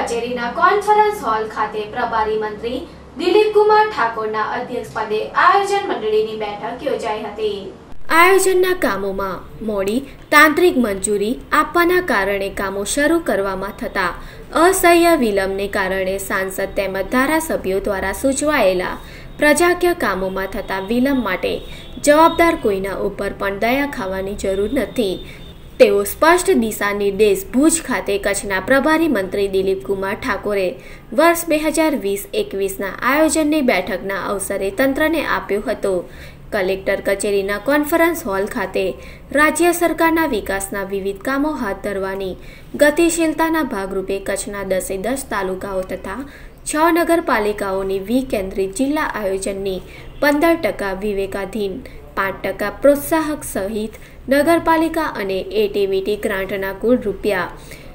કચેરીના conference hall ખાતે પ્રભારી મંત્રી દિલીપકુમાર ઠાકોરના અધ્યક્ષપદે આયોજન મંડળીની બેઠક યોજાઈ હતી। આયોજનના કામોમાં મોડી તાંત્રિક મંજૂરી આપવાના કારણે કામો શરૂ કરવામાં થતા અસહ્ય વિલંબને કારણે સાંસદ તેમજ ધારાસભ્યો દ્વારા સૂચવાયેલા પ્રજાકીય કામોમાં થતા વિલંબ માટે જવાબદાર કોઈના ઉપર પણ દયા ખાવાની જરૂર નથી તેવો સ્પષ્ટ દિશા નિર્દેશ ભુજ ખાતે કચ્છના પ્રભારી મંત્રી દિલીપકુમાર ઠાકોરે વર્ષ 2020-21ના આયોજનની બેઠકના અવસરે તંત્રને આપ્યો હતો। કલેક્ટર કચેરીના કોન્ફરન્સ હોલ ખાતે રાજ્ય સરકારના વિકાસના વિવિધ કામો હાથ ધરવાની ગતિશીલતાના ભાગરૂપે કચ્છના 10 તાલુકાઓ તથા 6 નગરપાલિકાઓની વિકેન્દ્રિત જિલ્લા આયોજનની 15% વિવેકાધીન 5% પ્રોત્સાહક સહિત નગરપાલિકા અને એટીવીટી ગ્રાન્ટના કુલ રૂપિયા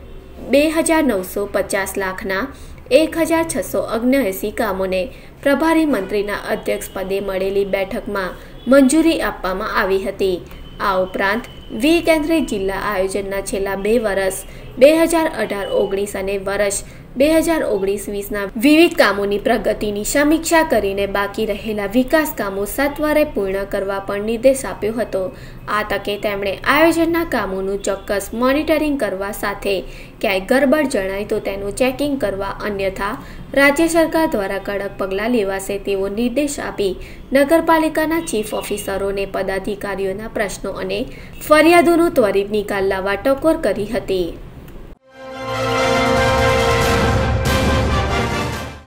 2,950 લાખના 1,679 કામોને પ્રભારી મંત્રીના અધ્યક્ષપદે મળેલી બેઠકમાં મંજૂરી આપવામાં આવી હતી। આ ઉપરાંત વિકેન્દ્રિત જિલ્લા આયોજનના છેલ્લા 2 વર્ષ 2018-19 અને વર્ષ 2019-20ના વિવિધ કામોની પ્રગતિની સમીક્ષા કરીને બાકી રહેલા વિકાસ કામો સત્વરે પૂર્ણ કરવા પણ નિર્દેશ આપ્યો હતો। આ તકે તેમણે આયોજનના કામોનું ચોક્કસ મોનિટરિંગ કરવા સાથે ક્યાંય ગરબડ જણાય તો તેનું ચેકિંગ કરવા અન્યથા રાજ્ય સરકાર દ્વારા કડક પગલાં લેવાશે તેવો નિર્દેશ આપી નગરપાલિકાના ચીફ ઓફિસરોને પદાધિકારીઓના પ્રશ્નો અને ફરિયાદોનો ત્વરિત નિકાલ લાવવા ટકોર કરી હતી।